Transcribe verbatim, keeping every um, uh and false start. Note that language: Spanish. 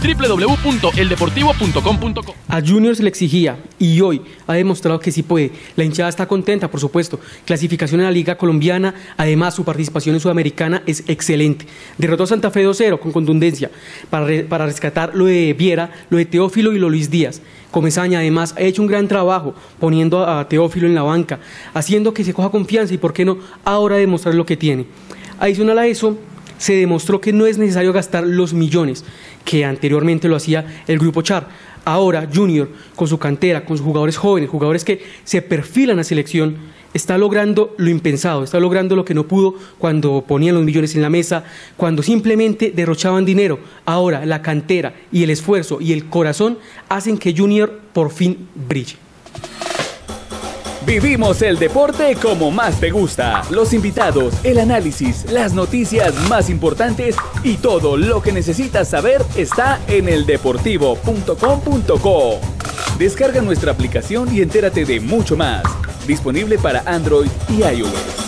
doble u doble u doble u punto el deportivo punto com punto co. A Junior se le exigía y hoy ha demostrado que sí puede. La hinchada está contenta, por supuesto. Clasificación en la Liga Colombiana, además su participación en Sudamericana es excelente. Derrotó a Santa Fe dos cero con contundencia para, re, para rescatar lo de Viera, lo de Teófilo y lo de Luis Díaz. Comesaña además ha hecho un gran trabajo poniendo a Teófilo en la banca, haciendo que se coja confianza y por qué no ahora demostrar lo que tiene. Adicional a eso, se demostró que no es necesario gastar los millones que anteriormente lo hacía el Grupo Char. Ahora Junior, con su cantera, con sus jugadores jóvenes, jugadores que se perfilan a selección, está logrando lo impensado, está logrando lo que no pudo cuando ponían los millones en la mesa, cuando simplemente derrochaban dinero. Ahora la cantera y el esfuerzo y el corazón hacen que Junior por fin brille. Vivimos el deporte como más te gusta. Los invitados, el análisis, las noticias más importantes y todo lo que necesitas saber está en el deportivo punto com punto co. Descarga nuestra aplicación y entérate de mucho más. Disponible para Android y iOS.